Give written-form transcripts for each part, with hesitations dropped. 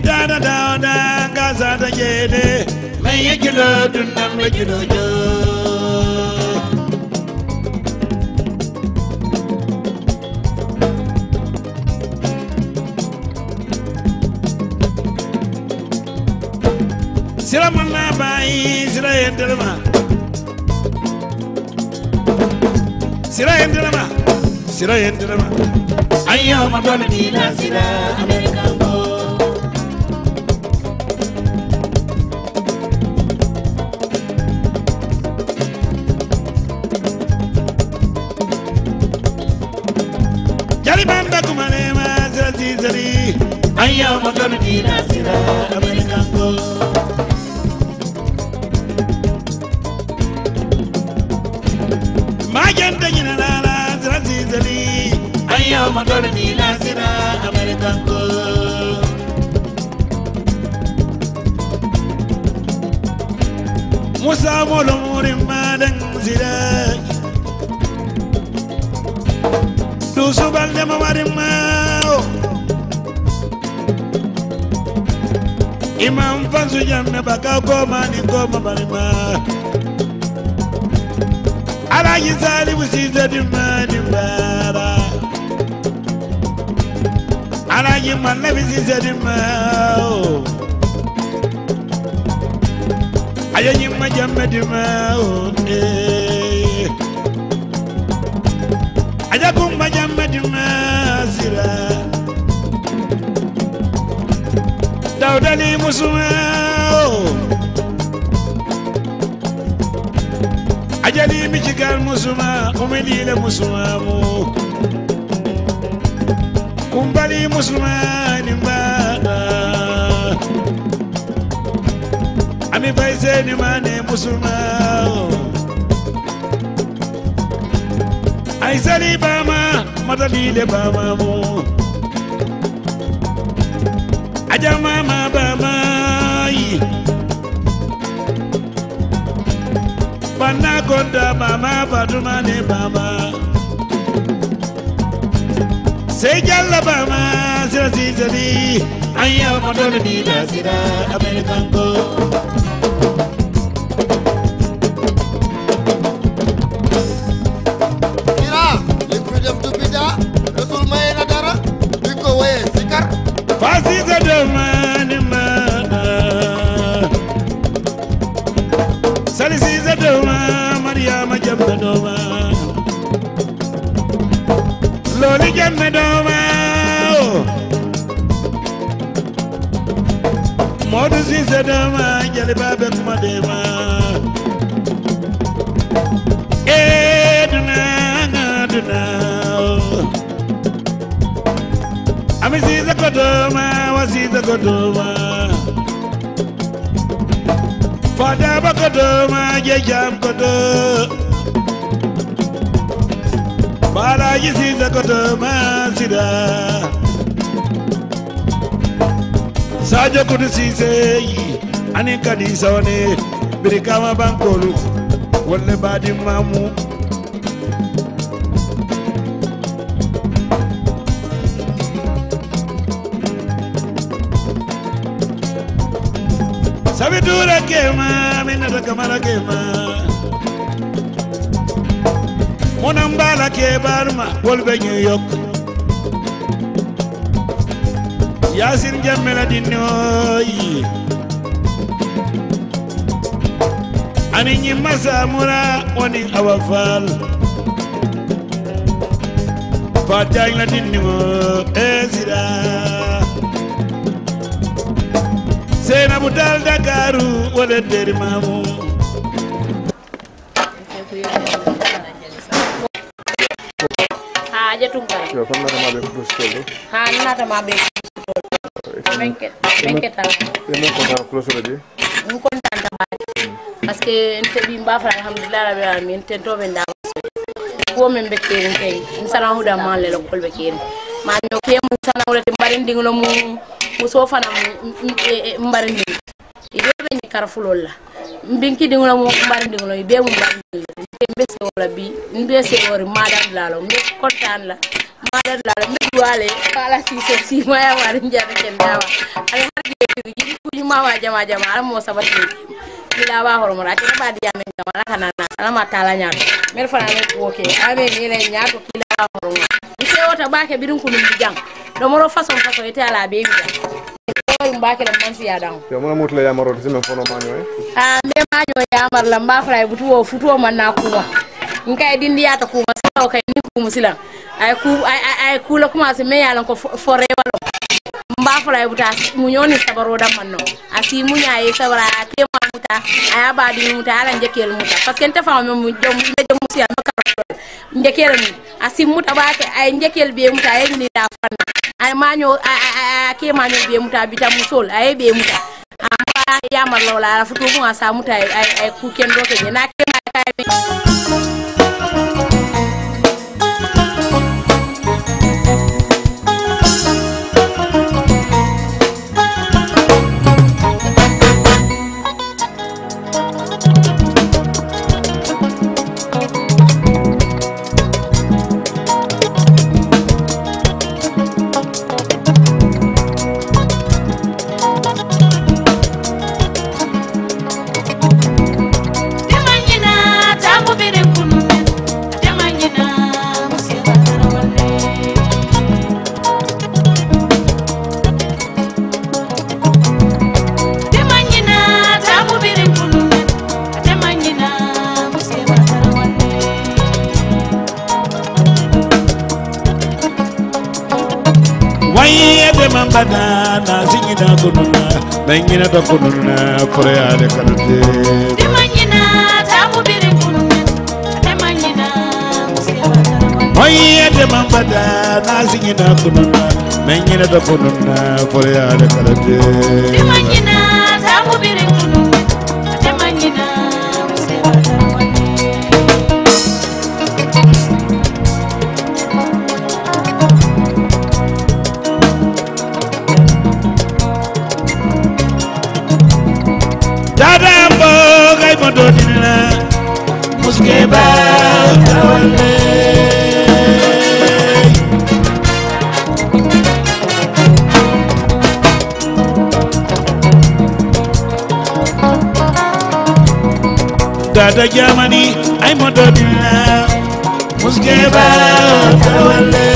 Dada dada gaza da jede Maya kilo dunam la kilo jo Sira manna bai sira endelma Sira endelma Ayyo madonna di la sira americano Banda kumane mazra zizari Ayya madonna di la sira americano Magenta nyina la zra zizari Ayya madonna di la sira americano Musa molo murimmadang zira Subal de mamarima Imam fansu jamme baka koma ni koma marima Alaji salibu siza dimani mbara Alaji manabi siza dimao Ayaji majamme dimao Aja kumba jamma dimasira Daudali musuma Ajali michigan musuma Umilile musuma mu Kumbali musuma nimbada Ami baise nimane musuma Aisali bama madalile bama mo Aja mama bama yi Bana konda bama Fatuma ne bama Sejalla bama sira zizali Ayya madonna di la sira americano Fasiza domani mana Salisiza doma Mariama jambe doma Loli jambe doma Modu siza doma Jali babe kumadema Duna Amisiza kodoma, wasiza kodoma Fadaba kodoma, jejam kodo Balaji siza kodoma, sida Sajo kudu sise yi, anika di sawane Birikama bankolu, wale badi mamu Sabidura kema, minata kamara kema Monambala ke barma, wolbe New York Yasin jamela dinoyi Aninyi masamura, oni awafal Fatang la dinimo, ezira Sena budal Dakaru wala deri mamu Ha jatunkara yo fan nata mabe ko stolo ha nata mabe benket yenen ko ta close radio ñu contante ba parce que nte bi mba fa alhamdulillah rabbil alamin ten to be ndam ko men be kene tay insana huda man le ko be kene ma ñoo ke mu sana wala te mbari ndinglo mu so fana mbari nding ibe be ni karafulol la mbinki dinglo mu mbari ndinglo ibe mu mbari ndinglo mbese wala bi mbese wori madam lalo mbe kontaan la madam lalo mbe wale pala si maya wale njana kendawa ale harge ji ku nyuma wa jama ala mo sabati ila ba horo mara ke ba diya men kama kana na ala ma tala nya mer fana ne ko ke abe ni le nya to kila ba horo ise wota ba ke birin kunum bijang do moro façon ite ala be bijang mbake la mansi ya dang yo mona mutla ya maro dizime fono manyo me manyo ya mar la mba fray futuo man na kuma nkai dindi ya ta kuma sawo kai ni kuma sila ay ku la kuma se me ya lan ko fore walo mba fray buta mu nyoni sabaro da manno asi mu nyaaye sabara ke ma muta aya ba di muta ala njekel muta parce que nta fa mu jom musi ya makaro njekel mi asi muta ba ke ay njekel be muta ay ni da fanna ay manyo ke manyo be muta bita musol ay be muta amba ya marlo la futu ko asa muta ay ku ken do ke na ke ma kay be Banana singina kununa bengina to kununa korea de kalate demanyina tamu bire kununa demanyina oye de banana singina kununa bengina to kununa korea de kalate demanyina tamu bire kununa demanyina muskeba tawale dada jamani ay mododina muskeba tawale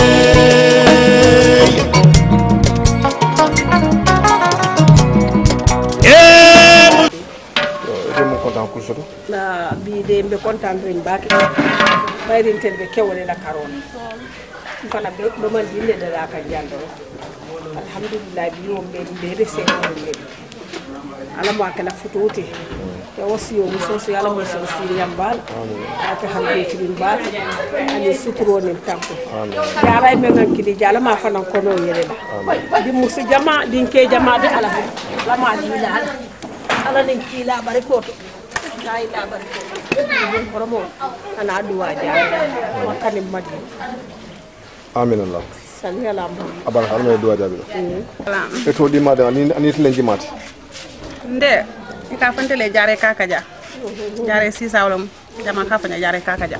na bi de mbe content rin baki bayrin telbe kewole la karona fana be do man dinde de la ka jando alhamdulillah bi mo be rese mo ala mo akala fututi ya wasiyo muso so yalla mo so sir yambal aka hambe tin ba ani suturo ni tampo ya ray men ngan kidi jala ma fana kono yele la di musu jama din ke jama be ala la ma di la ala nin kila bare koto ay la bare ko promo ana duwa jaa makani madi amin allah sani ala mo abal harme duwa jaabi e to di madam ani tilenji mati nde ka fantele jare kakaja jare si sawlam jama ka fanya jare kakaja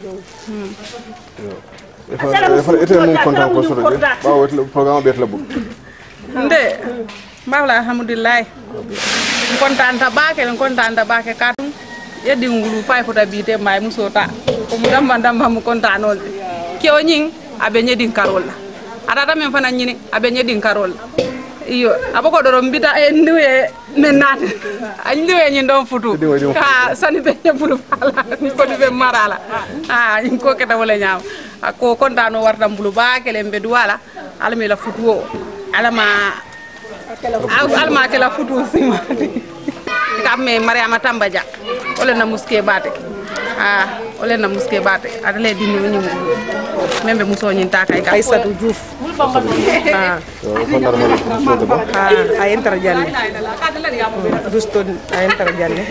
ete mon content ko soro de ba wot programme bet la bu nde mawla alhamdulillah kontanta baake katum yeddi ngulu fay fota biite may musota ko mu damba mu kontanol kew nyin abe nyedin karol adata men fana nyini abe nyedin karol iyo abako doro mbita e ndiwe menate andiwe nyin don futu ka sani be nyebulu fala ko dibe marala in ko keta wala nyaaw ko kontano warta mbulu baake le mbedu wala almi la futu o alama kala futu simati kamme Mariama Tambajang ole na muske bate ole na muske bate adale dinu nyum membe muso nyinta kay ka Aissatou Diouf ay entar janne duston ay entar janne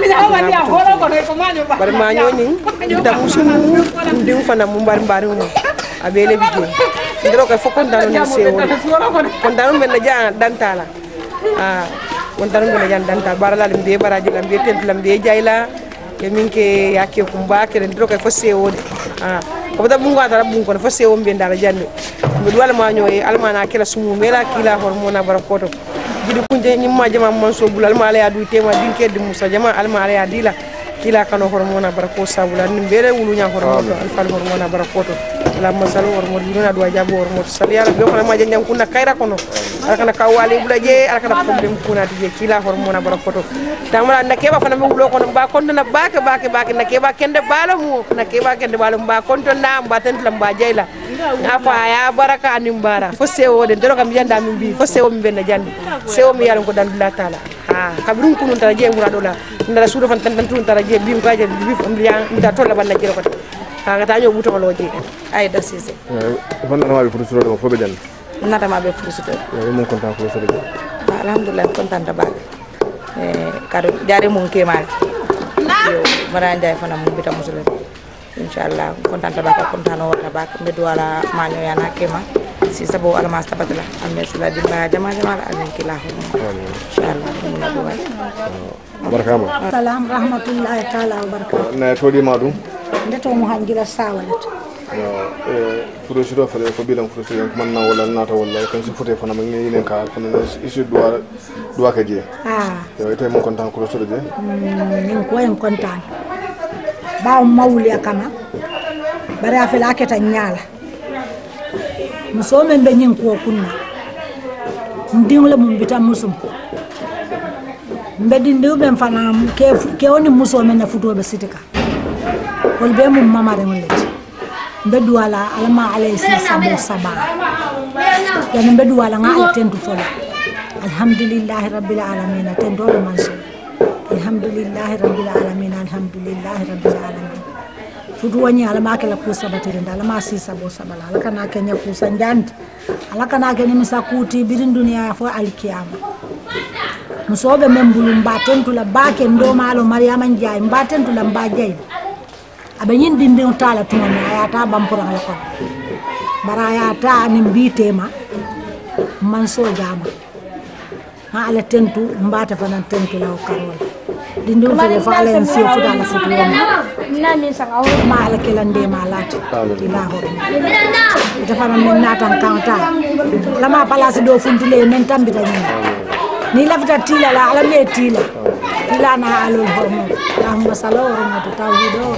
bar ma ñoni da musunu diw fana mu mbar mu abele bije ndiro ko fokon dano ni sewo kon dano men na dantala won tan ngona jan danta barala lim be baraji lam be tentulam be jayla e minke yakke kumba ke ndiro ko fo sewo ko da bungo atara bungo ko fo sewo be ndara jande mbe wala ma ñoy almana kila sumu mela kila hormona barakoto jidi kunje nyimma jama man so bulal ma ya du tema dinke di musa jama alma ya dila kila kano hormona barako sabula ni bere wulu nya hormono alfal hormona barakoto la masal hormono dina do jabo hormono sal yalla be ko ma janjam kunna kayra kono alkana kawali bula je alkana problem kuna je kila hormona barakoto tamara na keba fana be wulo kono ba konto na bake na keba kende balo mu na keba kende balo ba konto na ba tan lamba jayla afa ya baraka animbara fo sewo de dero kam yanda min bi fo sewo min benna jandi sewo mi yalla ko dan dula taala ha kabrum kunun tara je murado la ndara sudo fan tan tun tara je bim kaje bi am liya mi da tolla banna jero ko ha ga taño buto loje ay da sise fan na ma be furu suro fo be dan nata ma be furu suro mo content ko suro alhamdulillah content ta bak kado jare mon kemal yo mara ndey fana mo bita musulé inshallah content ta bak content no wata bak be duwala maño yana kema si sabo alma sabatla amé sula dimba jama ala kila inshallah mo do barkama salam rahmatullahi taala wa barakatuh na todi madu ndeto mo hanjila sawalat furo suro fele ko bilan furo suro man na wala nata wala kan su fote fana ngi yinen ka kan isu duwa ka je yo ite mo kontan ko suro je min ko en kontan ba mawli akama bare afela aketa nyala muso men be nyin ko kunna ndingla mum bitam musum mbedi ndu ben fana ke woni muso men na futobe sitika wol be mum mamare mon leti mbedu wala alama alayhi sabo saba yani mbedu wala nga tentu fola alhamdulillah rabbil alamin tendo manso alhamdulillah rabbil alamin alhamdulillah rabbil alamin fudu wani alama kala ku sabatire ndala ma si sabo sabala alakana kenya ku sanjandi alakana kenya misakuti birin dunia fo alkiyama musobe membulu mbatentu la bake ndo malo mariama njay mbatentu la mbajay abe yindi ndi tala tunana ayata bampura la ko barayata ni mbitema manso jama ha ala tentu mbata fana tentu la karol dindu fele fa ala en sio futa la futu nani sanga ma ala kelande ma lati ila ho ita fana men natan kanta lama palasi do funtule men tambita ni lafta tila la ala me tila na alul hormo allahumma salli wa rahmatu tawhid wa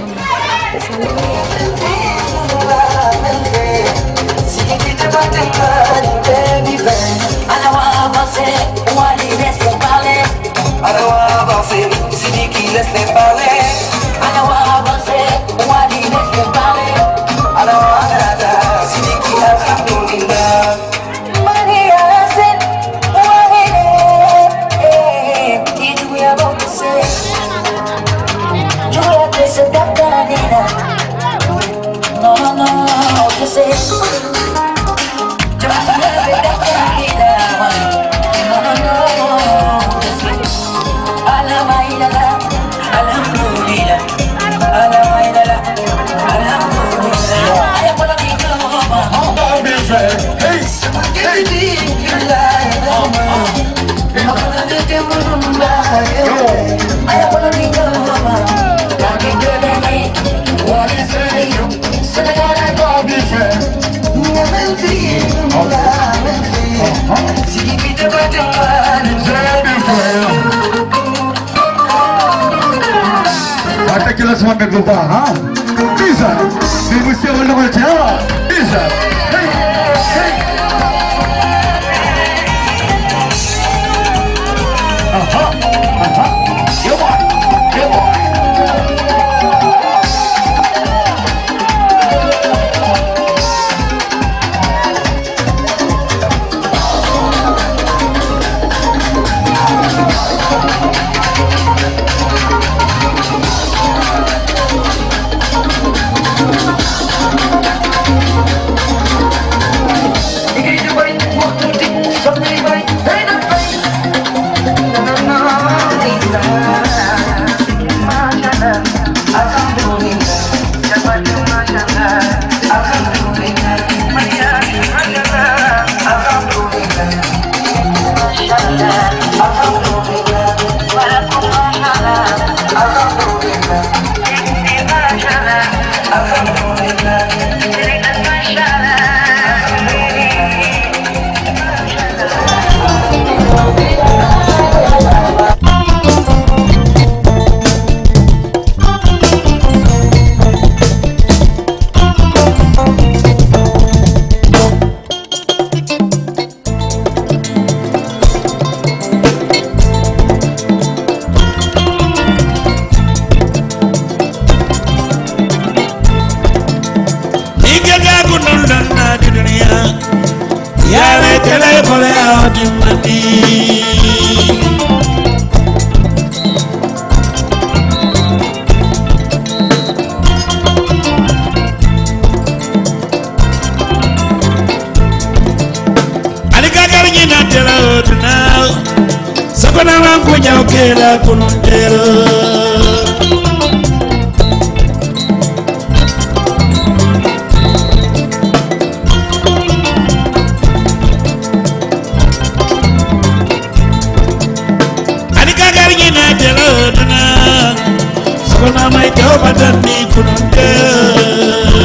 Aquela sua pergunta, Isa, vem você olhando para ela, Isa, hey, hey, come on. e kole ati mati alika garni na tela tuna sakona mangunya okela kunondero Sakona mai tau batani kunondero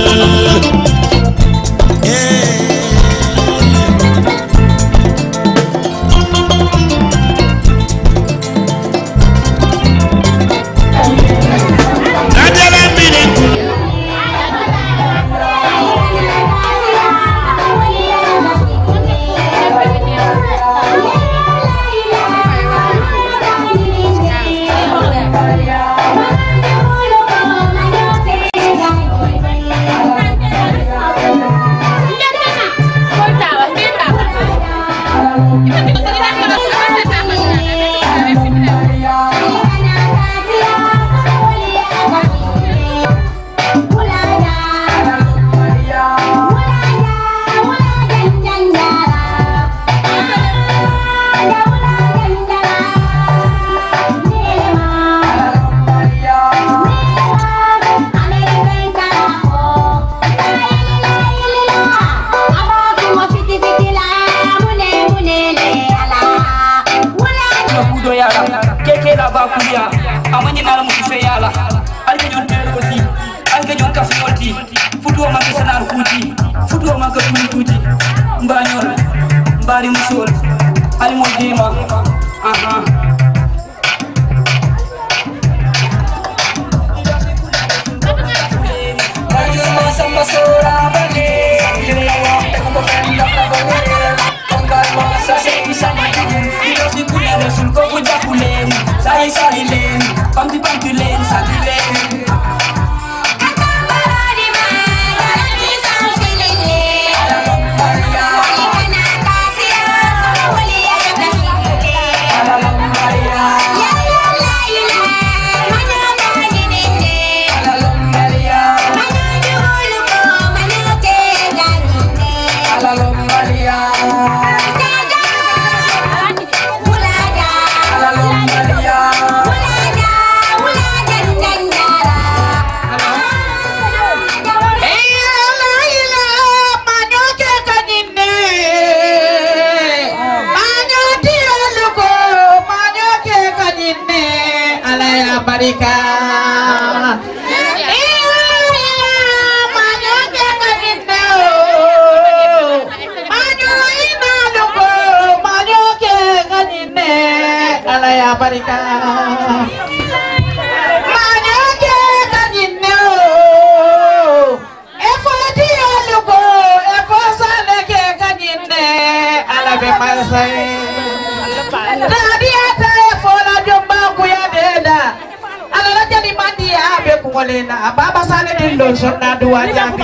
Baba Sanneh dillo sonna duwa jabi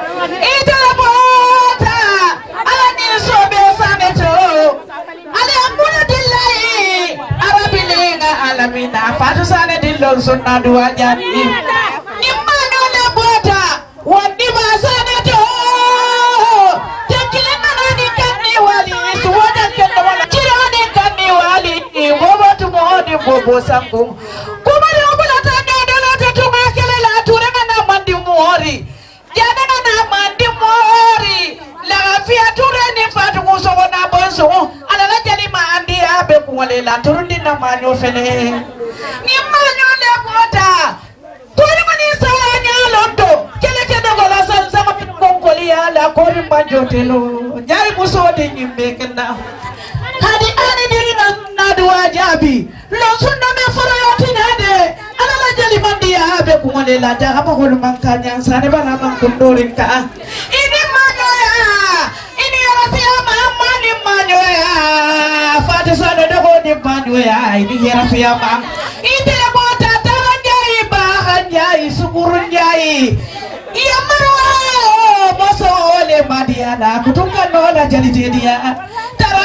ita bota ala ni sobe Sanneh to ala amuna dillahi arabilinga alamina Fatou Sanneh dillo sonna duwa jabi nimano na bota wandi ba Sanneh to tekile manani kanni wali suwada kenno wala tirani kanni wali bobo to modi bobo sangu la turundi na manyo fene ni manyo le bota kori mani sanya londo kele kele gola san sama konkoli ya la kori manjo telo jari musodi nyimbe kenda hadi ani diri na duwa jabi lo sunna me fara yoti nade ala la jali mandi ya be kumole la jaga ba holu mankanya sane bana man kundorin ka ini manyo ya ini rafiya mama ni manyo ya Fatou Sanneh ni banyo ya ini rafiya ma itele bota taranjai bahanjai sukurunjai iya marwa boso ole madiana kutunga nola jali dia tara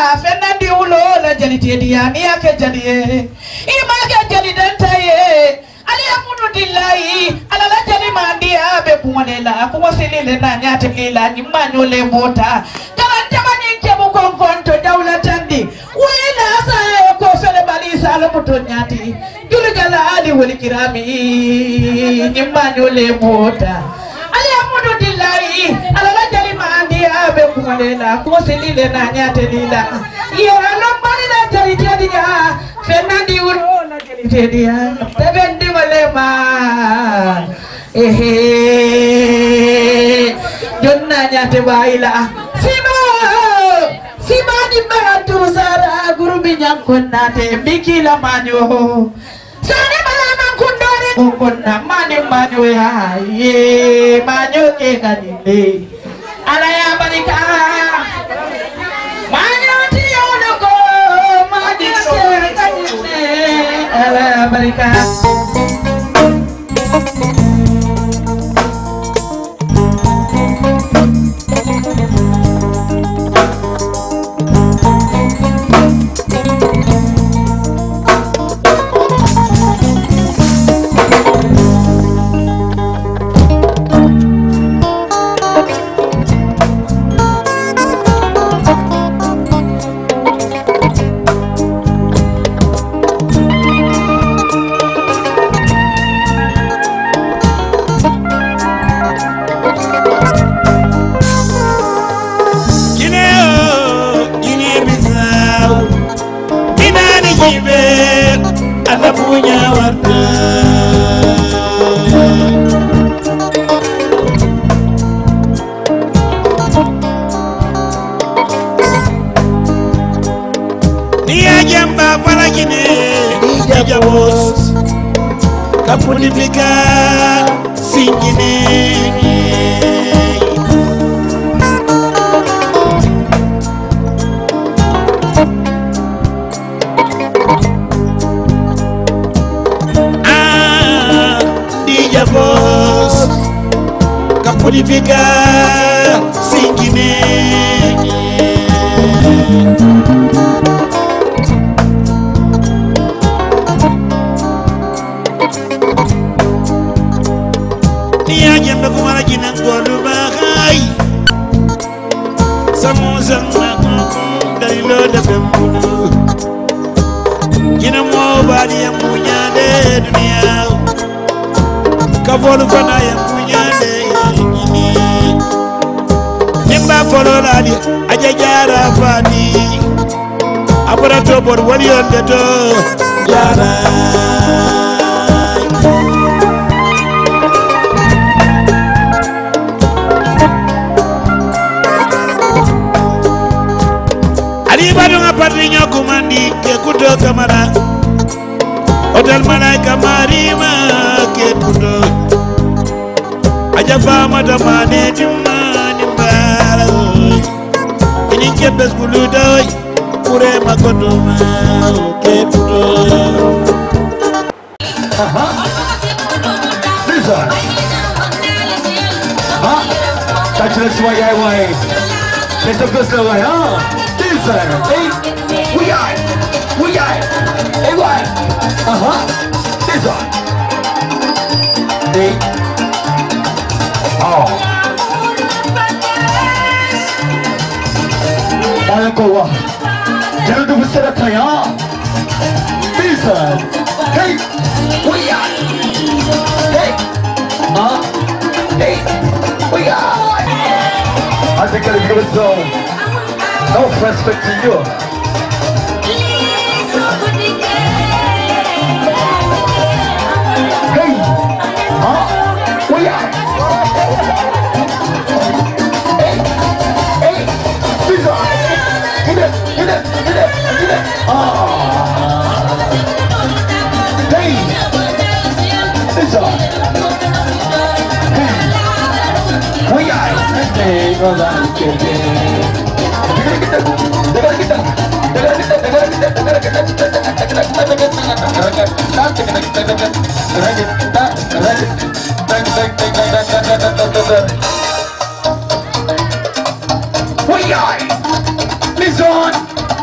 Fernandi ulo la jali tedia ni ake jali ima ke jali dantaye ali amudu dillahi ala la jali mandia be kumonela kuwasilile na nyate lila nyimanyo le mota karanta mani kebu konkonto dawla tandi wena sa ko fele balisa lo muto nyati juligala ali wali kirami nyimanyo le mota ali amudu dillahi ala la jali mandia be kumonela kuwasilile na nyate lila yora lo bali la jali tedia Fernandi ulo la jali tedia tebendi walema jonna nyate baila sima di baraturu sara guru binyankonnate bikila manyo sane malama kundore konna mane manyo ya ye manyo ke kadile ala ya barika manyo tiyono ko manyo ke kadile ala ya barika Kapunifica singine DJ boss kapunifica singine Jembe kumara jina ngolu bahai Samuza dari lo de bembudu Jina mo bali ya munyade dunia Kavolu fana ya munyade ini Jemba folo lali ajajara fani Abura tobor wali onde to Jara Ibadunga patrinya kumandi ke kudo kamara Hotel malaika marima ke kudo Aja fama damane dimani mbara Ini kebes buludoy Kure makodoma ke kudo Listen. Touch this way. It's a good story, huh? Hey, we are. Hey, what? This one. Hey. Oh. Sanneh Kora. Jangan tunggu sedekah ya. Bisa. Hey, we are. Hey. Hey, we are. I think I'll give it so. No respect to you. Hey, we are. Hey, this one. Get it. Hey, this one. Hey, we are. Hey, we are. Listen.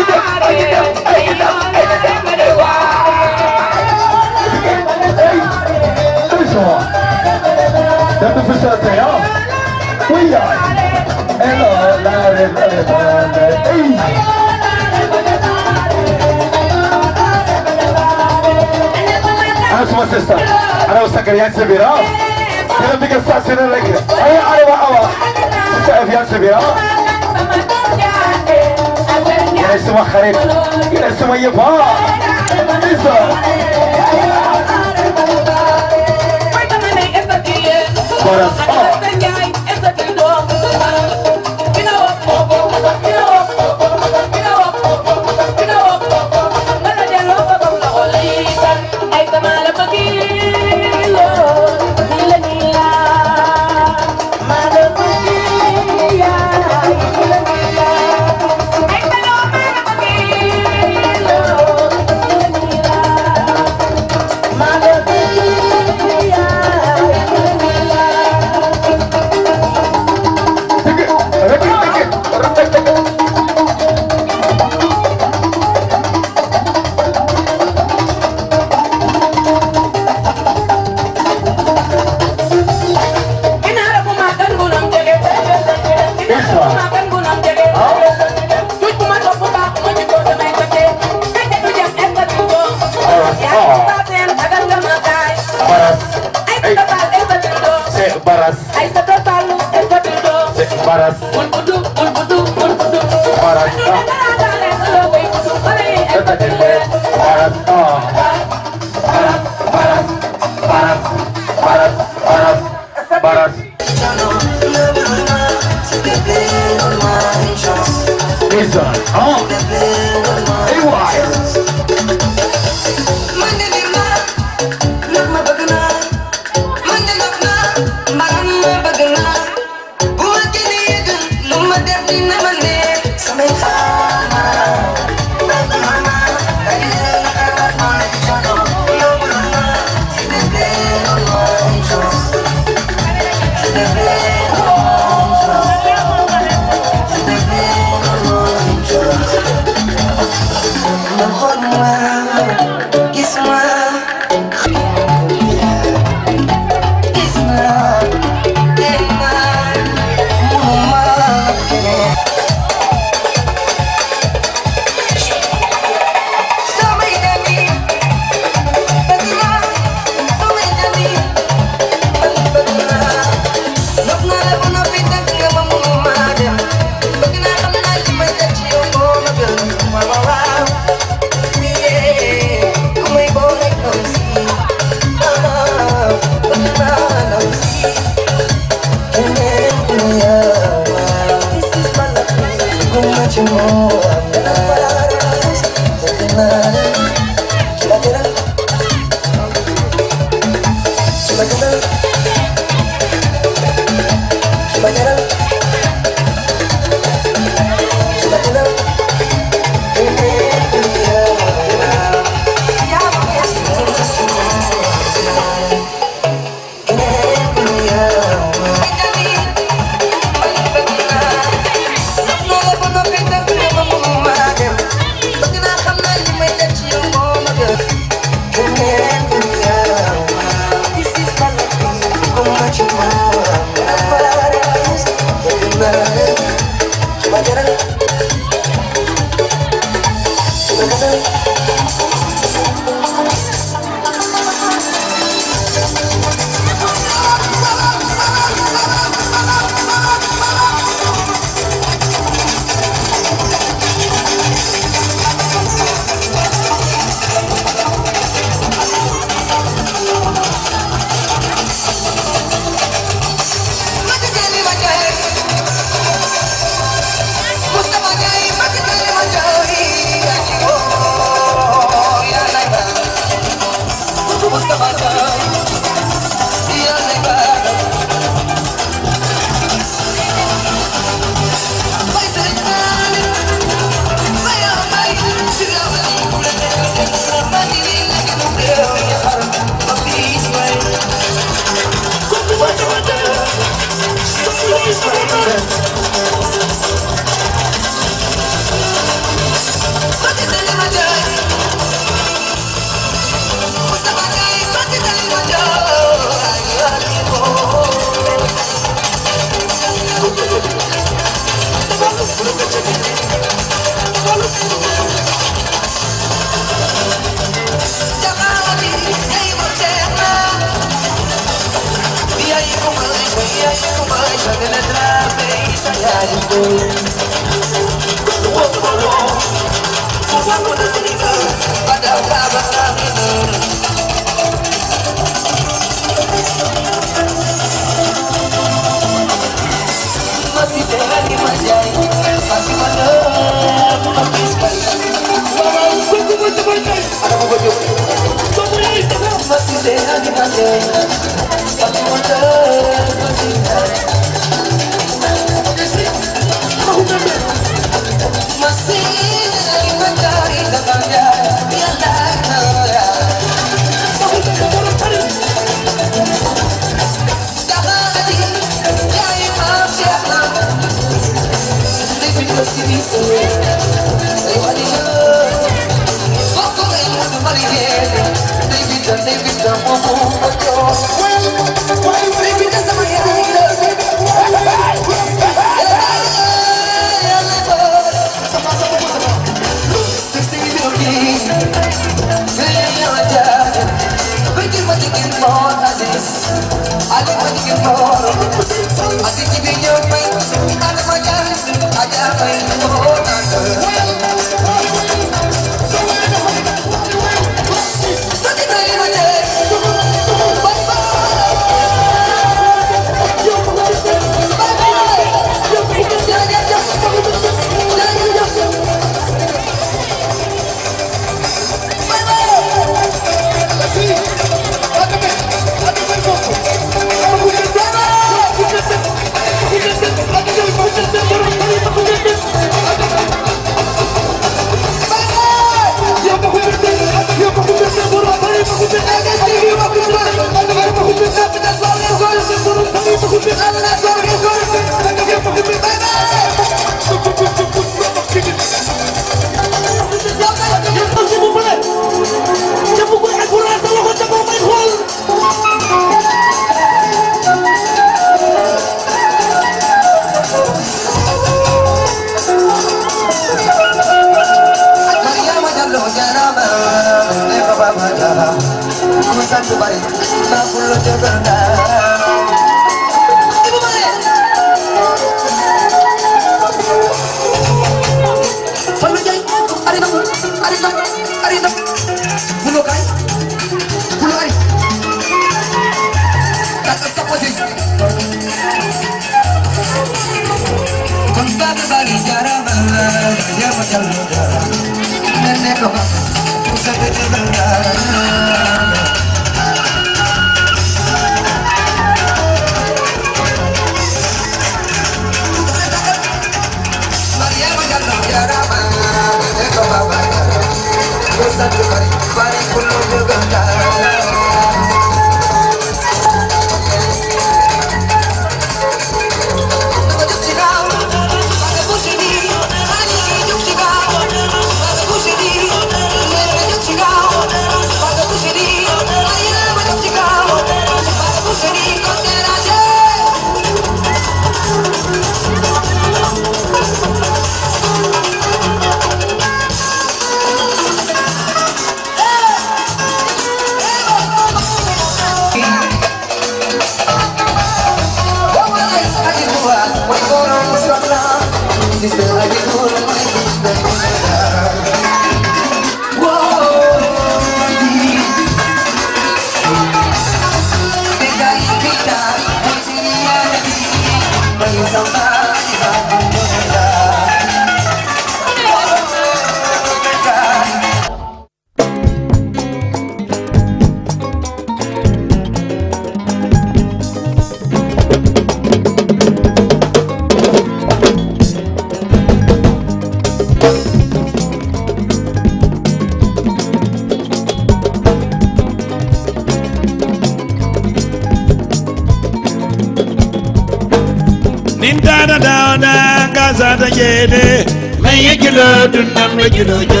Mintana dauna kasa ta jede mai kilo dunam me kilo jo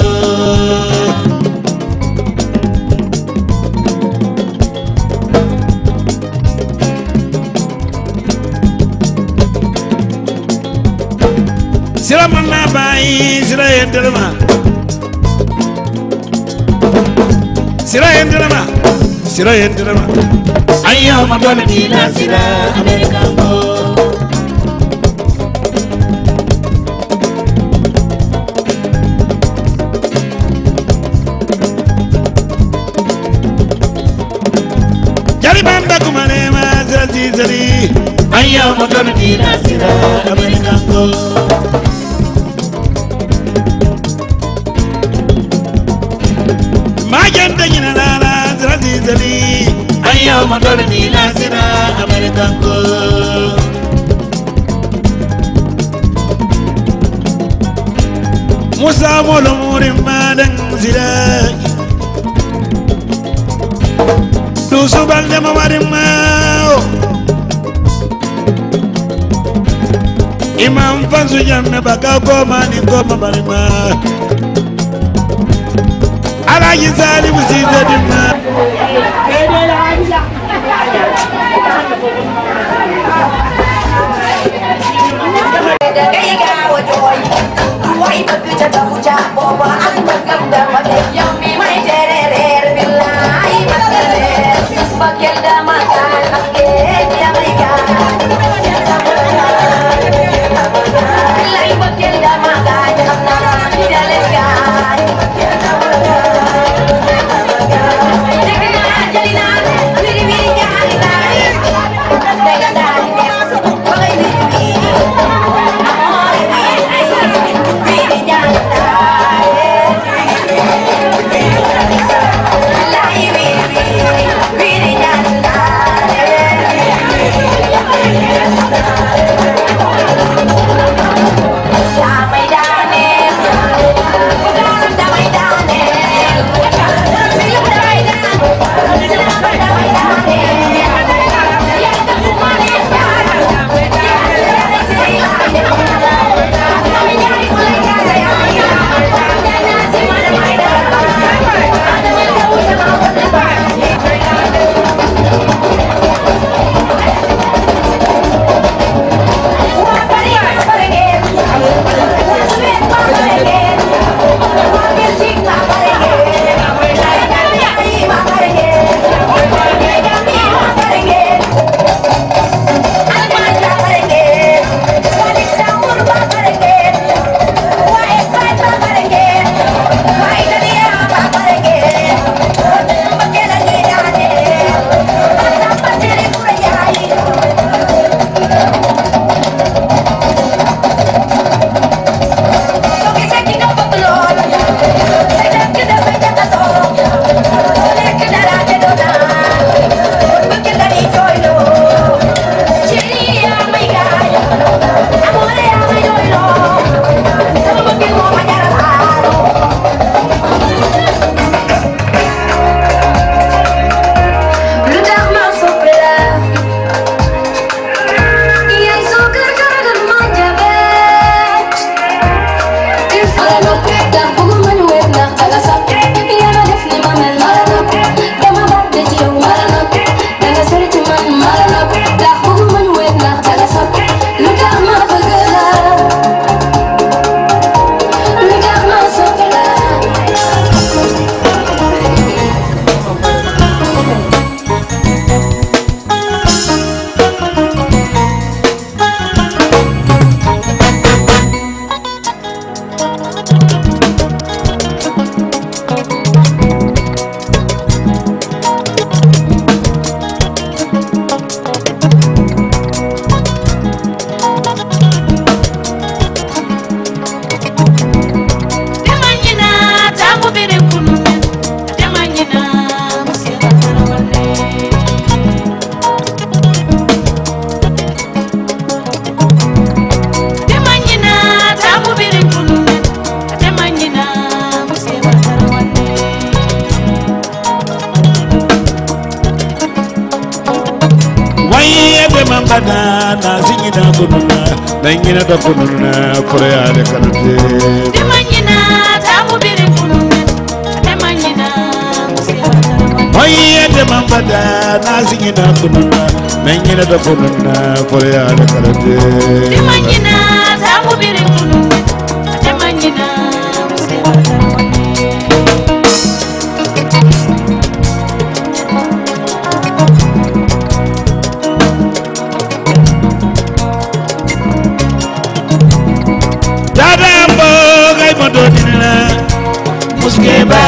Sira manna bai sira yendelma Sira yendelma Ayyo madone dina sira American go Jali bamba kumane ma zazizari Ayyo madone dina sira American go Magenta jina la zazizari Ayyo madone dina sira American go Musa molo murim madang zirai Dusu balde mawarim mao Imam fansu jamme baka koma ni koma barima Alaji zali musiza dimma de mambada na zingina kununa nangina da kununa korea de kanate de mangina tamu bire kununa de mangina oye de mambada na zingina kununa nangina da kununa korea de kanate de mangina tamu bire kununa de mangina Muskeba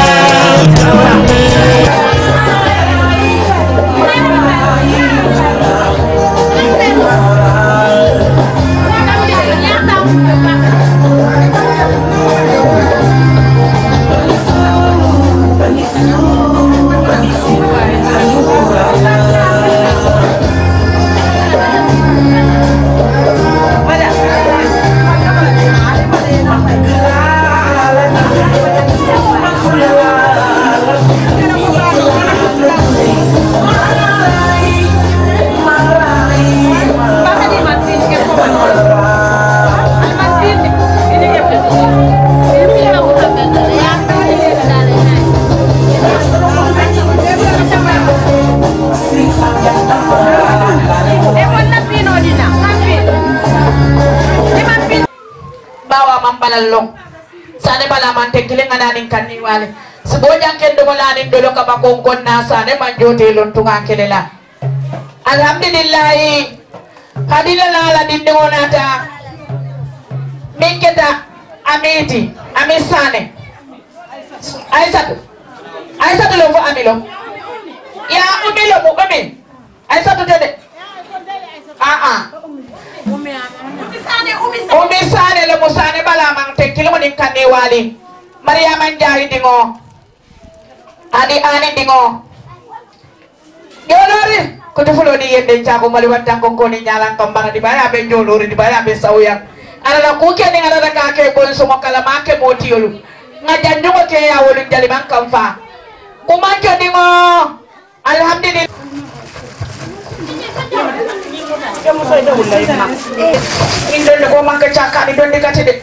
long sane bala man te kile ngana nin kanni wale sibo janken do mala nin do ka ba kon na sane man jote lon tunga kele la alhamdulillah hadila la la din de wonata min keta amiti amisane aisatu lo fo amilo ya umilo mo umi aisatu tede umi sane le musane bala mang te kilo ni kanne wali Mariama Njari dingo ani dingo yolori ko to fulo ni yende jago mali watta ko ni nyalan tombara di baya be jolori di baya be sawya ala la ko ke ni ala ka ke bol so makala make moti yolu ngajanju ko ke ya wolu jali man kam fa kuma ke dingo alhamdulillah kamu saya dah mulai mak. Ini dah kau makan cakap, ini dah kacau dek.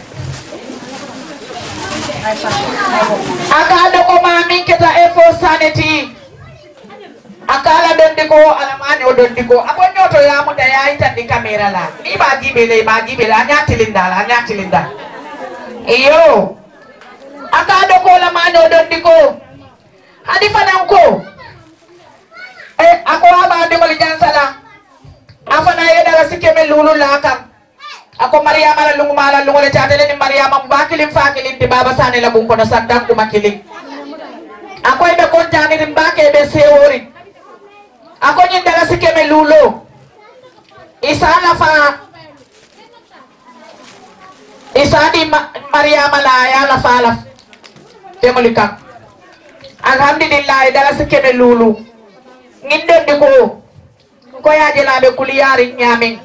Agak ada kau mami kita Fatou Sanneh. Agak ada deko alaman odon deko. Aku nyoto ya muda ya itu di kamera lah. Ini bagi bela hanya cilinda. Iyo. Agak ada kau alaman odon deko. Hadi panangko. Aku apa di malijan salah. Afana ya daga sikeme lulu lakam ako Mariama la lungumala lungole tatele ni Mariama mbakili mfakili di baba Sanneh la bunko na sadam kumakili ako ibe kontani ni mbake be seori ako nyi daga sikeme lulu isala fa isadi Mariama la ya la fala temulika alhamdulillah daga sikeme lulu ngindo diko ko ya jela be kuliyari nyamin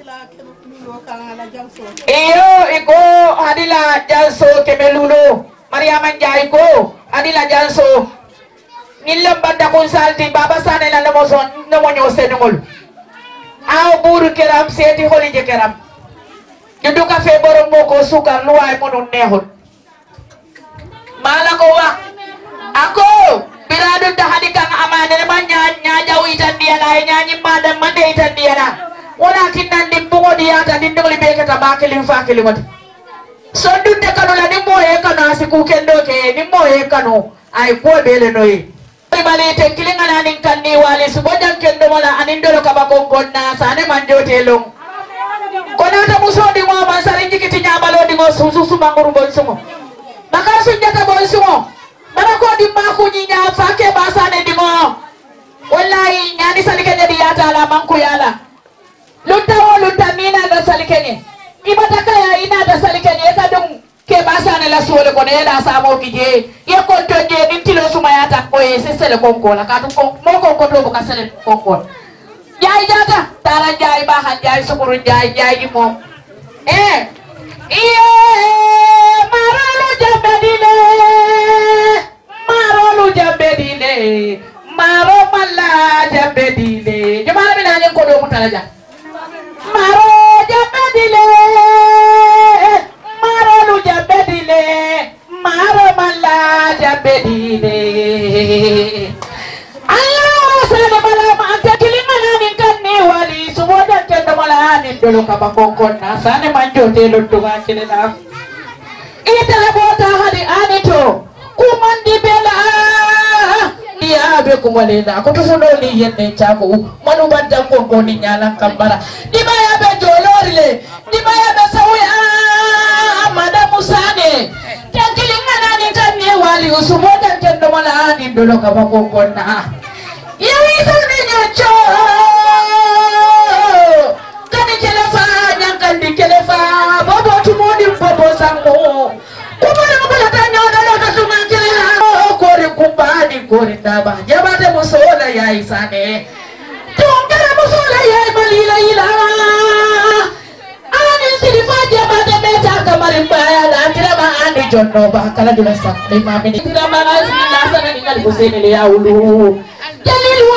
iyo iko hadila jalso kemelulo Mariama Njai ko hadila jalso nillam banda ko salti baba Sanneh la mo son no mo nyo senol aw buru keram seti holi je keram judu ka fe borom moko sukar luway mo non nehol mala ko wa ako biradu da hadika amane man nya jaw itan dia la nya nyimba da mande itan dia na wala kinan dimbugo dia ta dindoli be ka bakeli fa kelimati so dunde kanu la nimmo e kanu asiku kendo ke nimmo e kanu ay ko bele noyi bale te kilinga na nin kanni wale su bojan kendo wala anindolo ka ba gonna sane manjote long kono ta muso di mo man sare jikiti nyabalo di mo susu manguru bon sumo makasu jata bon sumo mana ko di ma ko nyinya fa ke ba Sanneh di mo wallahi nyani salikenya di yata la manku yala lunta mina da salikenya ibata kaya ina da salikenya ta dum ke ba Sanneh la suole ko ne da samo kije ye ko to je din tilo suma yata ko e sele konko la ka to ko mo ko do ka sele konko jay jata tara jay ba han jay sukuru jay di mo iye maralo jambedile maro malla jambedile jama'a bina nyen ko do mutalaja maro jambedile maro lu jambedile maro mala jambedile Allah sana mala manta kilingana ni kanni wali sumoda kenda mala ni dulu kabakon na sana manjo telo tunga kilela ita bota hadi anito kumandi bela dia be kumalena ko to fudo ni yenne chako manu badda ko ni nyala kambara di baya be jolorile di baya be sawya madamu sane takilingana ni kanni wali usumoda kendo mala ni dulu kabakon na yawi sane nyocho kani kelefa nyankandi kelefa bobo tumoni bobo sango kumara mbala tanyo dalo tasuma kelela kore kumbani kore ndaba jabate musola ya isane tungara musola ya malila ila ani sirifa jabate meta kamari mbaya la tirama andi jonno ba kala dula sakle mamini tirama asini lasana ningali kusene le ya ulu jalilwa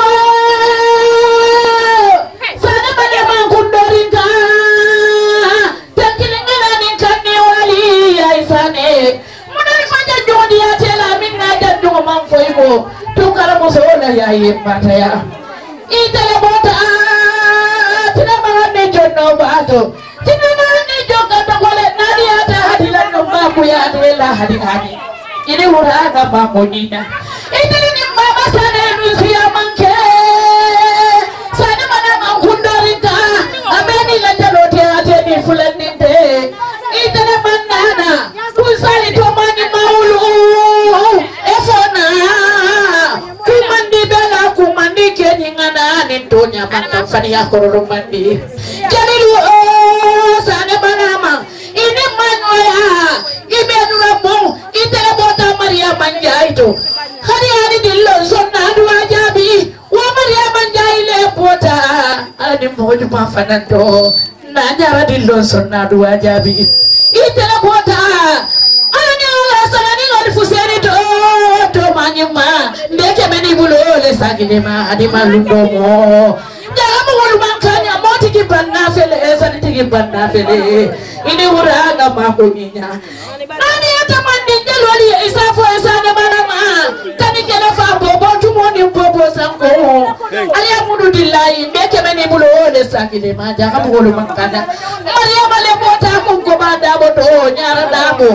sana bade mangundoringa takilingana ni kanni wali ya isane munalifanya jodi ya tela minna jaddu manfoibo tukara musola ya yemata ya itala bota tinama ne jonno bato tinama ne joka takole nadi ata hadilan no maku ya adela hadihani ini uraga mamonyina itali ni mama sana nusia manke sana mana mangundoringa ameni la jalote ate ni fulaninde itala manana kusali tomani maulu efona kumandi bela kumandi kenyingana nintonya makamfani ya kororomandi jalilu sana manama ini manoya ibenuramu itala bota maria manjaito hari dillo sonna dua jabi wa maria manjaile bota ani moju mafananto najara dillo sonna dua jabi itala bota ani la sanani ngol fuseni to manyima ndeke meni bulole sagilema adi malundomo jamu wol mankanya moti kibanna fele ezani tikibanna fele ini uraga makunyinya ani atamandi jalwali isafo esane malama kani kela fa bobo tumoni bobo sanko ali amudu dillahi ndeke meni bulole sagilema jamu wol mankanya maria male bota ko bada boto nyara dabo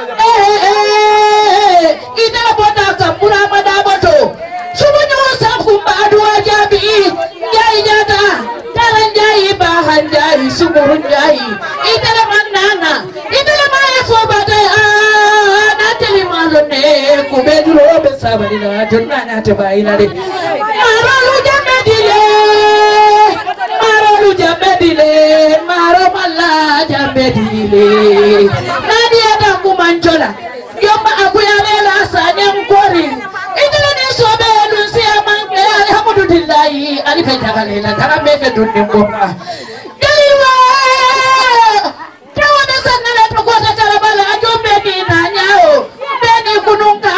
itala bota kapura madabo to sumunyo sakumba adwa jabi jai jata taranjai bahanjai sumurunjai itala manana itala maya fobata nateli malone kubeduro besabari na tunana tebaina de maralu jambedile maro mala jambedile nadia tangu manjola yomba akuyalela sanyam kori itala ni sobe lusia manke alhamdulillahi alipetagalela tarameke dunne bomba daliwa tawana sanala tokota karabala ajombe ni nanyao beni kununga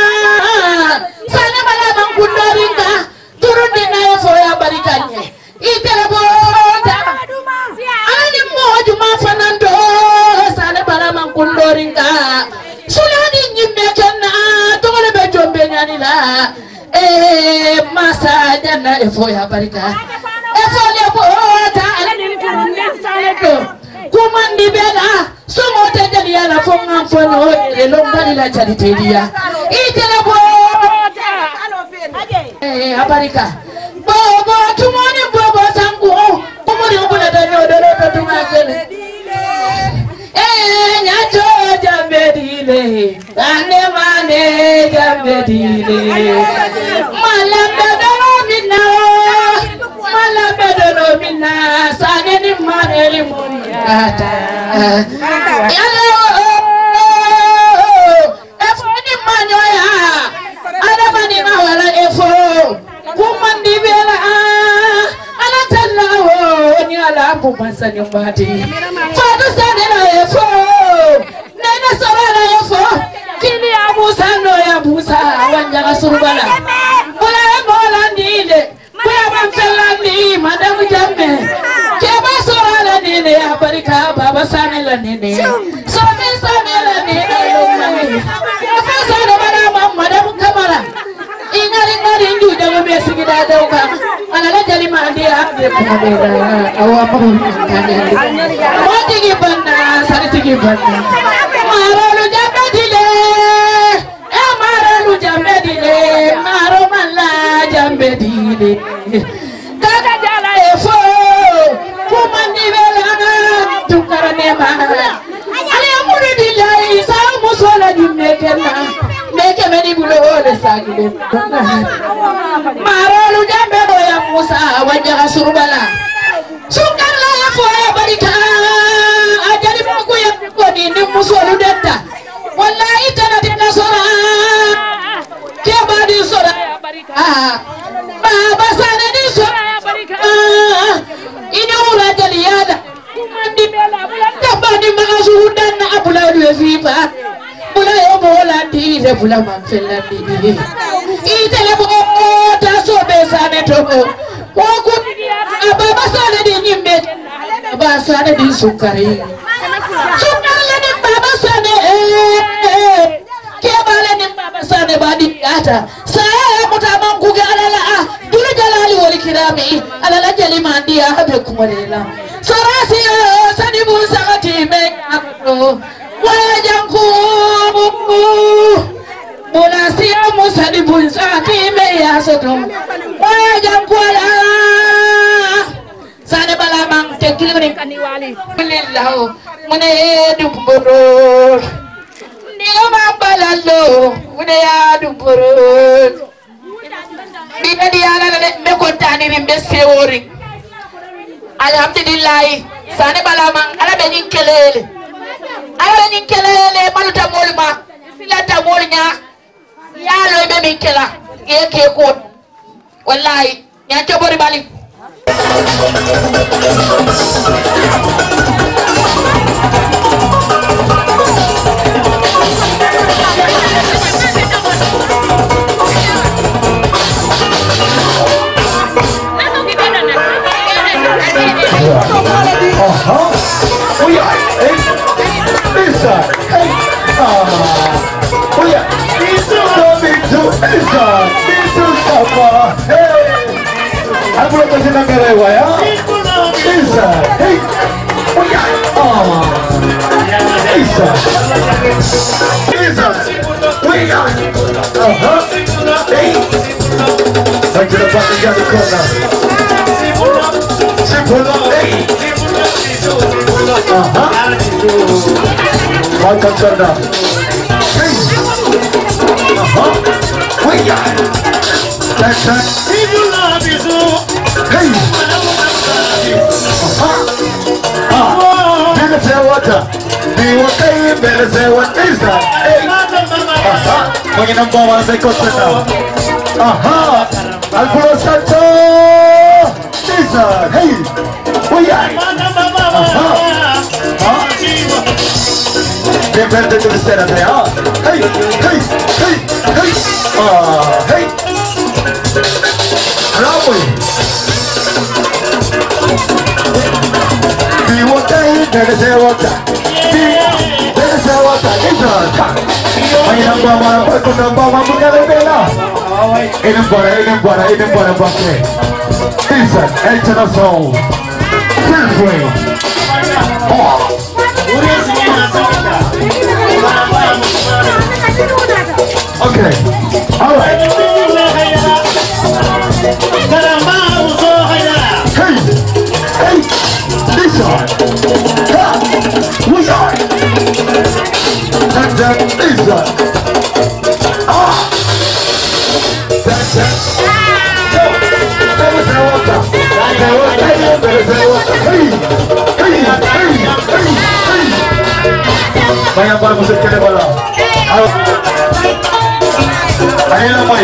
sana mala mangundoringa turundi nayo foya barikanye itala bota ani moju mafanando sana mala mangundoringa sulani nyimekana tongole bejombe nyanila masa jana foya barika foya bota ani turundi kumandi bela somote jali ala fonga fono elombali la charitedia itala bota abarika bobo tumoni bobo sangu kumuri ubula danyo dolo tumagele nyacho jambedile ane mane jambedile malambe dolo minna sane ni mane limunata efo ni manyoya ada mani mawala efo kumandi bela ala talawo ni ala kumasa nyumbati Fatou Sanneh efo nena sawala efo kini abusano ya busa wanja surubala mola ndile kwa bamfela ni madamu jambe keba sora barika Baba Sanneh la nene Somi Sanneh la nene Sanneh bala Madam Kamara ingari njuja mo be sigida dawka ala la jali ma andi abbe ko be awa ko mo tigi banna sari tigi banna maralu jambe dile e maralu jambe dile maro malla jambe dile kaga jala e fo ko mandi velana tukara ne ma ale amuru dillahi sa musola dimne kenna meke meni bulo de sagide maralu jambe do ya Musa wajha surbala sukar la ya fo ya barika ajali ko ya ko ni musolu detta wallahi tana sora ke badi sora ya barika Baba Sanneh ni sora ya barika ini ura jali yada mandi bela bulan tabani magasu dan abula de fifa bula yo bola di de bula man felandi itele bo ta so be Sanneh to ko Baba Sanneh di nyimbe Baba Sanneh di sukari sukari ni Baba Sanneh ke bale ni Baba Sanneh badi ata sa mutaman ku ga alala dulu jalali wal kirami alala jali mandi habe kumalela sarasi sani bu sagati me akto wajanku Munasiya musadi bulsaki me yasoto wajanku ala Sanneh bala mang tekilin kaniwali lillahu mune duburo nioma balalo mune ya duburo bina di ala me kontani rimbe sewori alhamdulillah Sanneh bala mang ala be kelele maluta molma silata molnya yalo be min kela ke ko wallahi nya tobori bali I'm going to go to okay, all right. Hey, this one. We are. This one. Banyak banget musik kena bola. Ayo lagi.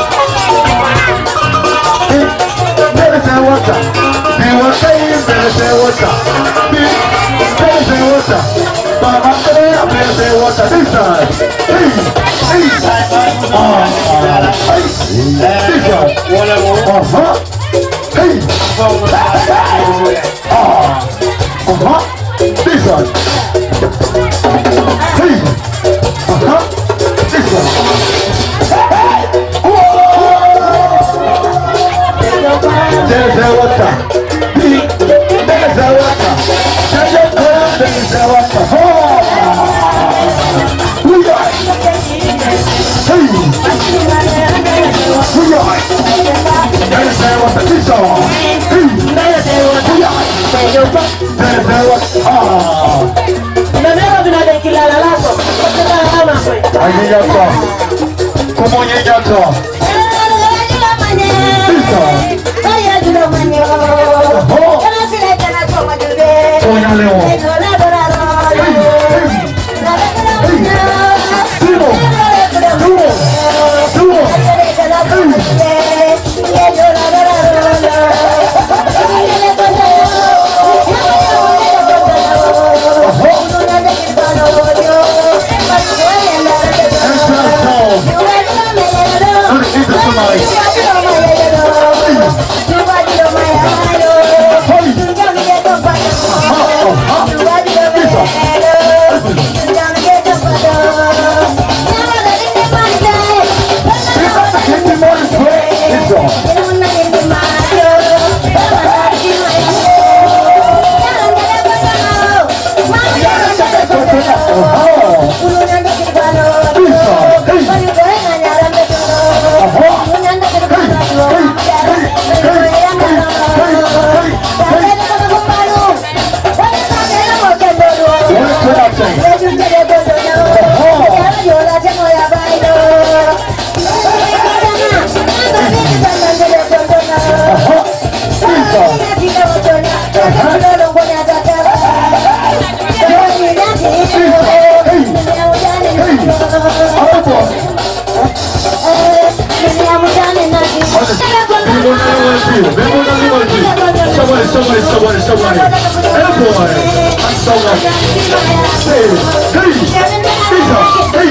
Better say water. Be water. Better say water. Better say water. Mama better say water. This side. Hey. This one. Hey. This one. Hey. This one. There's a water. There's a water. Sanneh Kora, there's a water. We are. Hey. We are. There's a water. This one. Hey. There's a water. There's a water. Ayyato. Como ayyato. Isso. Soña León. Duro. Duro. Duro. Somebody. Hey, boy. Somebody. Hey, hey, hey,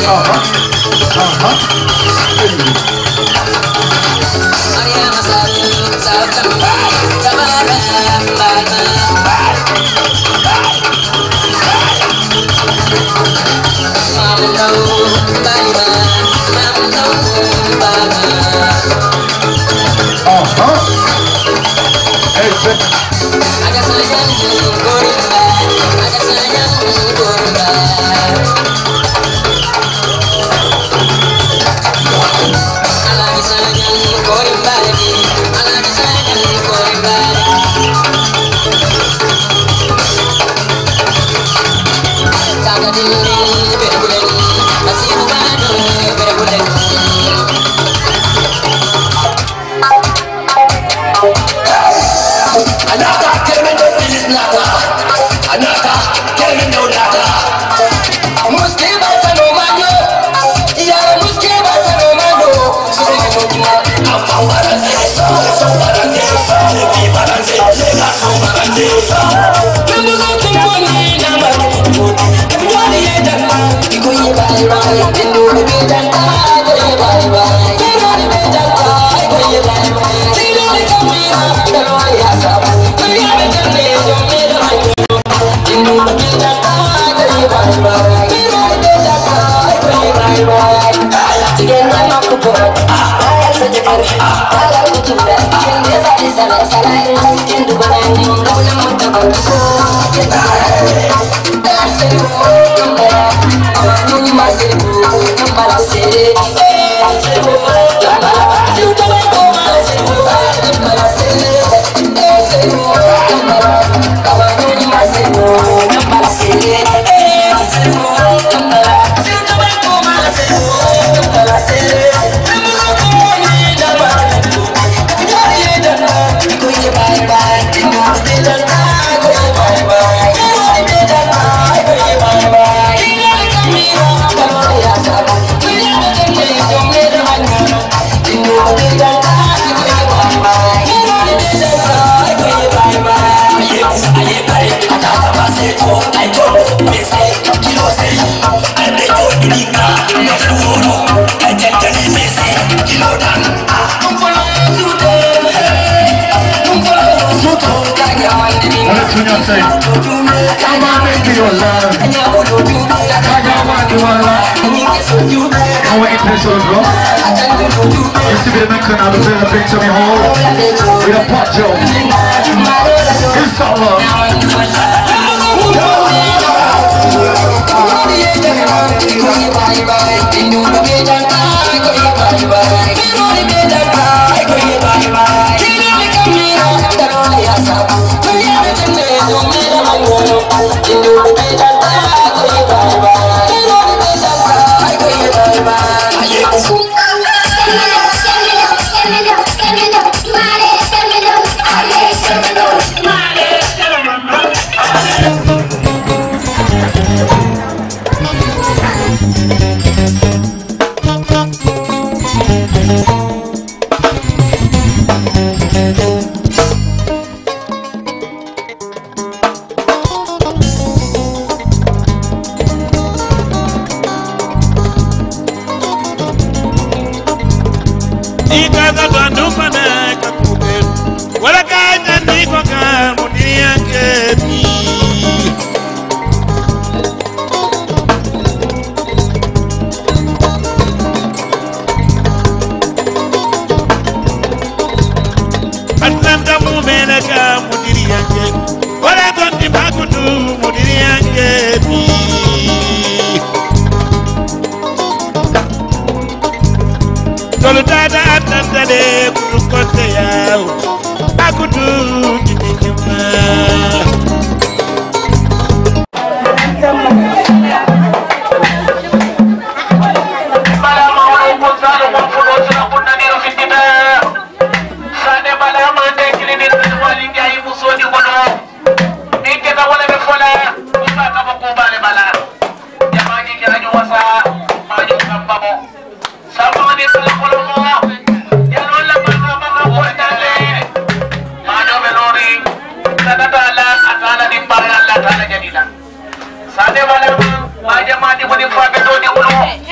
Sanneh wala maja mati woni fa be do di ulo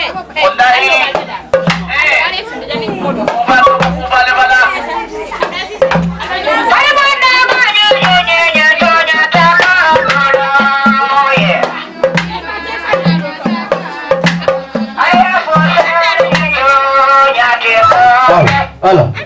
Halo.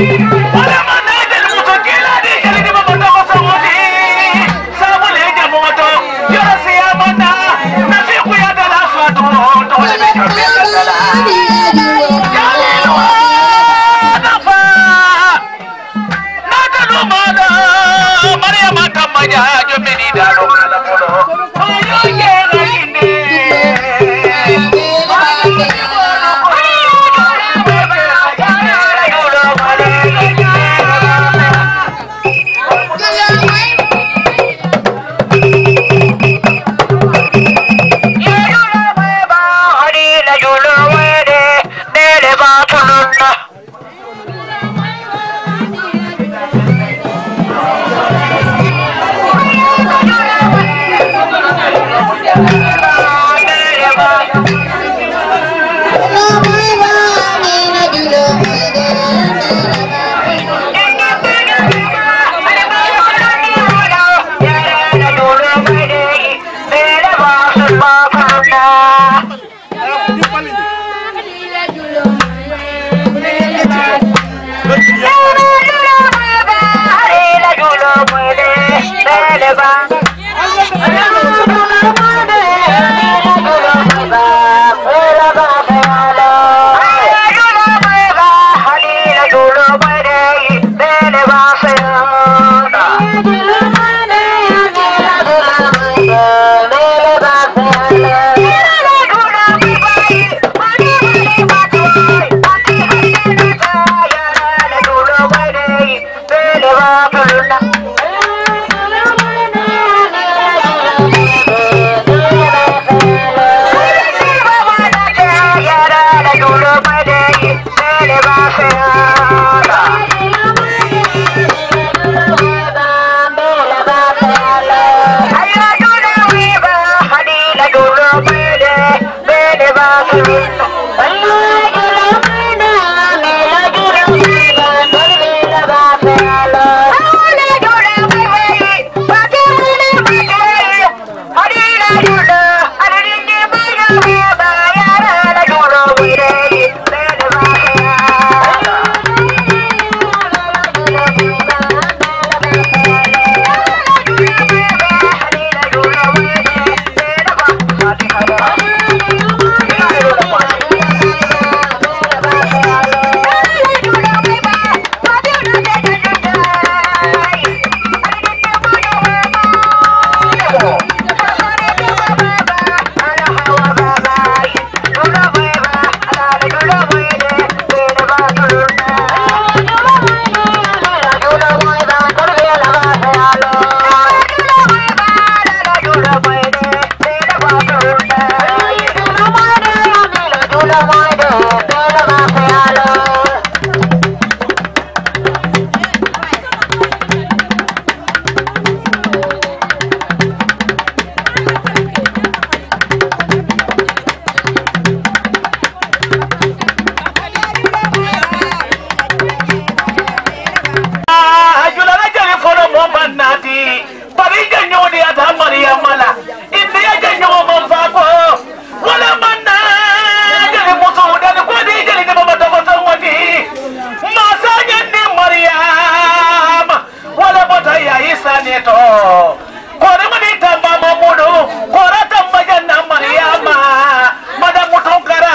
Kora manita mama mudu, kora Tambajang na Mariama, madam mutongkara,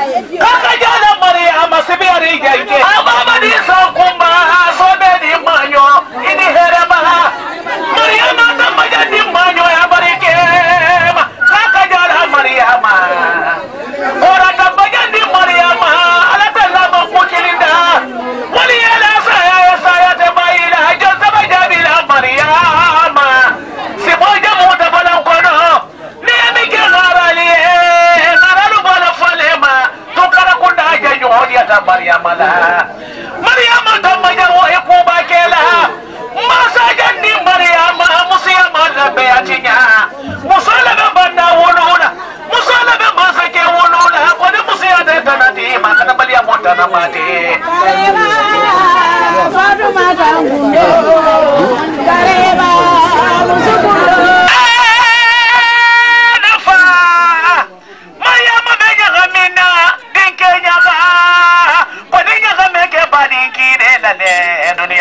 kaka jala Mariama sebiari gaike, ababa di sokumba, sobe di manyo, ini heraba, Mariama Tambajang di manyo ya barikem, kaka jala Mariama, kora Tambajang di Mariama, ala tanda kucilinda, wali ala saya tebaila, jazaba jabila Mariama, si moja muta bala kono, ni amike ngarali, ngaralu bala falema, tukara kunda aja nyodi ata Mariama la, Mariama Tambajang wo ekuba kela, masa jandi Mariama musiama la beatinya, musala be banda wuluna, musala be masa ke wuluna, kone musia de tanati, makana balia monta na mati.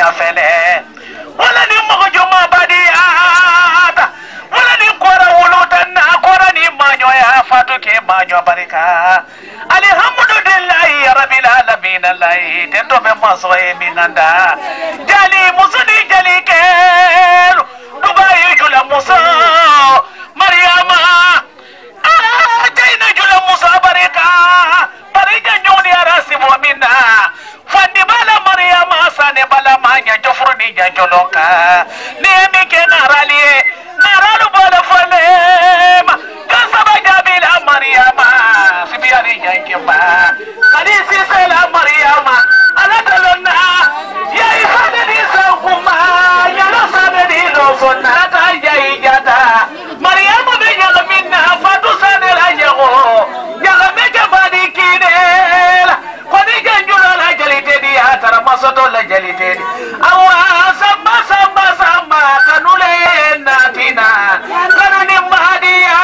fene wala ni mo juma badiata wala ni kora wulutan na kora ni manyo ya Fatou ke manyo barika alhamdulillahi rabbil alamin allahi tento be masoe minganda jali musuni jali ke dubai jula musa mariama jaina jula musa barika barika nyoni arasimu minna fandi bala mariama sane bala manya jofruni jajolonka nemi ke naralu bala falema kasaba jabila mariama sibiari jankemba kadisi sela mariama alatalona ya ifade ni sakuma ya losane ni losona ta jaijata mariama be nyaga minna Fatou Sanneh la nyago nyaga meja badi kinela kodi janjula la jalite di atara masoto la jalite di awa samba samba samba kanule natina kanani madia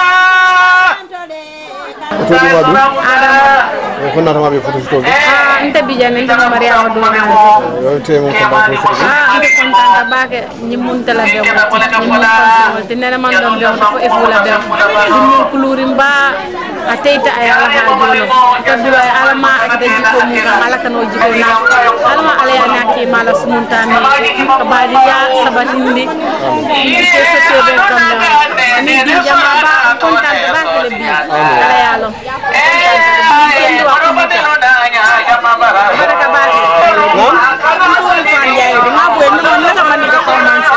Kona tama be photo shoot. Ante bijane ndama Mariama do na. Yo te mo ko ba ko. Ante kontanta bake ñi munta la be mo te nena man don be ko e fula be ni kulurim ba ateyta ay ala ha jolo to dilo ay ala ma ak de jiko mu ka ala kano jiko na ala ma ala ya naki mala sumunta mi ko badi ya sabatindi ni ke so te be kam na ni di jama ba kontanta bake le bi ala ya lo baraka bake no fan yaay di ma boy no na ma ni ko commence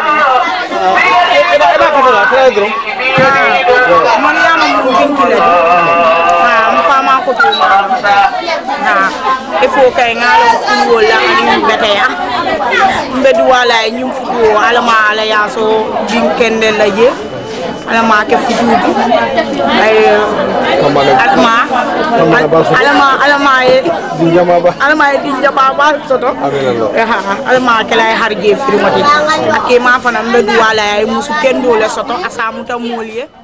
Mariama mu ginkile mu fama ko to il faut kay ngalo ko wala ni bete ya mbedu wala nyum fudu ala ma ala yaso ginkende la je ala ma ke fudu ay alama ye dinjama ba soto alama ke lay harje firmati ak ma fana mbedu wala ay musu kendo le soto asamu ta moliye